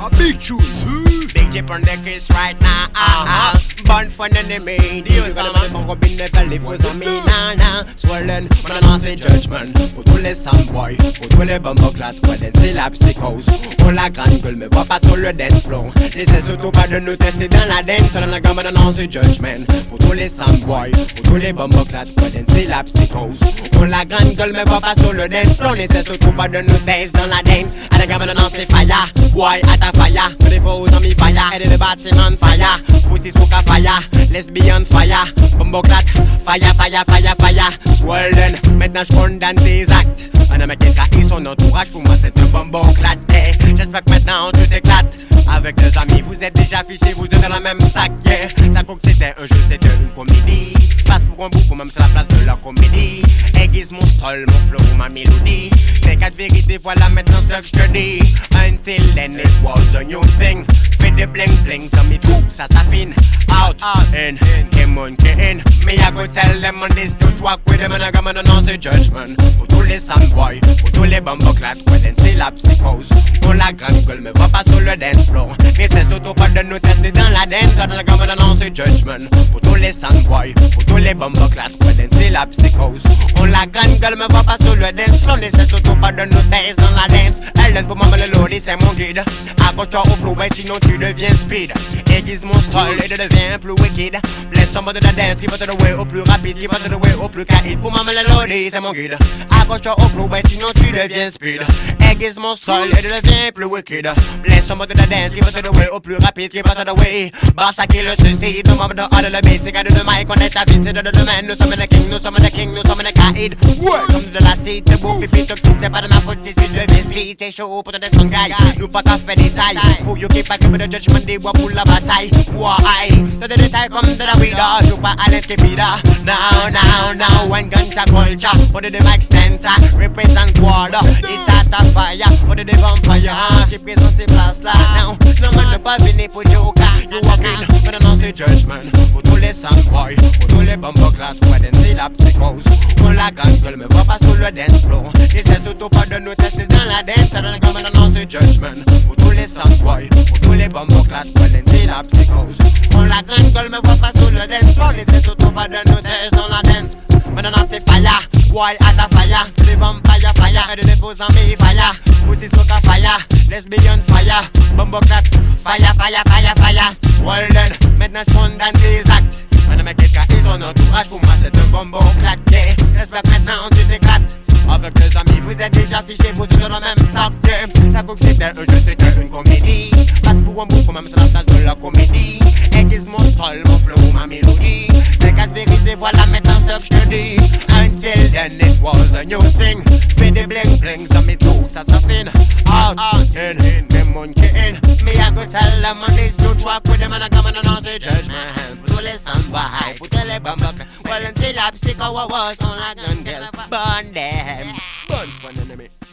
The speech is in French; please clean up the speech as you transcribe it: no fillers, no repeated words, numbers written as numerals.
A big juice. Bigjay on the case right now. Born for enemy. Dios a man bon robin ne fait les faux amis. Nana. Swollen. Maintenant c'est judgment. Pour tous les samboys. Pour tous les bomboclates. Quoi c'est la psychose. On la grande gueule me voit pas sur le dance floor. Laissez surtout pas de nous tester dans la dance. Dans la gamme maintenant c'est judgment. Pour tous les samboys. Pour tous les bomboclates. Quoi c'est la psychose. On la grande gueule me voit pas sur le dance floor. Laissez surtout pas de nous tester dans la dance. À la gamme maintenant c'est fire. Boy at a fire. Tous les faux amis fire. Et de bâtiment fire. Pussy soca fire. Lesbian fire. Bomboclate. Fire, fire, fire, fire. Swollen. Maintenant je condamne tes actes. Un homme qui trahit son entourage, pour moi c'est un bomboclate. J'espère que maintenant tu t'éclates. Avec tes amis vous êtes déjà fichés, vous êtes dans la même sac. Ta coque c'était un jeu, c'était une comédie. Passe pour un bouffe, même sur la place de la comédie. Aiguise mon style, mon flow, ma mélodie. Tes quatre vérités, voilà maintenant ce que je te dis. Until then it was a new thing. Fais des bling bling, ça m'y trouve, ça s'affine. Out, in, came on, in. Me I go tell them on this, don't rock with them. And I got maintenant c'est judgment. Pour tous les samboys, pour tous les bomboclates. Ouais, c'est la psychose. Pour la grande gueule, me va pas sur le dance floor. Mais c'est surtout pas de nous tester dans la dance. Dans la gamme maintenant c'est judgment. Pour tous les samboys, pour tous les bomboclates. Ouais, c'est la psychose. Pour la grande gueule, me va pas sur le dance floor. Mais c'est surtout pas de nous tester dans la dance. Ellen pour moi me le loader, c'est mon guide. Accroche-toi au flow, ben sinon tu deviens speed. Aiguise mon style et deviens plus wicked. Laisse en mode de la dance qui va te douer au plus rapide, qui va te douer au plus caïd. Pour moi me le loader, c'est mon guide. Accroche-toi au flow, ben sinon tu deviens speed. Aiguise mon style et deviens plus wicked. Laisse en mode de la dance qui va te douer au plus rapide, qui va te douer. Barça qui le suicide, tout le monde a de le basic. À de mic, on est à vite, c'est de demain. Nous sommes les kings, nous sommes les kings, nous sommes les caïds. Comme de la cité, c'est beau, pipi, toxique, c'est pas de ma faute si tu deviens speed. C'est chaud pour te descendre, guy. Nous pas qu'à faire des tailles. Faut you keep back with the judgment, des bois pour la bataille. Why? T'as des détails comme de la weed, joue pas à l'intrépida. Now, now, now, one gun to culture. For the mic stand, represent quarter. It's at a fire, for the vampire. Qui présente ces places là. Now, no man ne pas venir pour joker. You walking, maintenant c'est judgment. Pour tous les samboys, pour tous les bomboclates. Ouais, c'est la psychose. On la grande gueule, me voit pas sur le dance floor. Et c'est surtout pas de nous tester dans la dance. Maintenant c'est judgment. Pour tous les samboys, pour tous les bomboclates. Ouais, c'est la psychose. On la grande gueule, me voit pas sur le dance floor. Et c'est surtout pas de nous tester dans la dance. Maintenant c'est fire, boy at a fire. Les vampires fire, et de faux amis fire. Pussy soca fire, lesbian fire. Bomboclate, fire, fire, fire, fire. Swollen, maintenant je condamne tes actes. Maintenant mec qui trahit son entourage, pour moi c'est un bomboclate. J'espère que maintenant tu t'éclates. Avec tes amis vous êtes déjà fichés, vous êtes dans le même sac. Ta coque c'était un jeu, c'était une comédie. Passe pour un bouffe, même sur la place de la comédie. Aiguise mon style, mon flow, ma mélodie. Les quatre vérités, voilà maintenant ce que je te dis. Until then it was a new thing. Fais des bling bling, ça m'est tout, ça s'affine. Out, in, des monkey in. Me I go tell them on this, don't rock with them. And I come and announce a judgment. Pour tous les samboys, pour tous les bomboclates. Well, until I psycho was on la gun girl. Burn them. Burn for an enemy.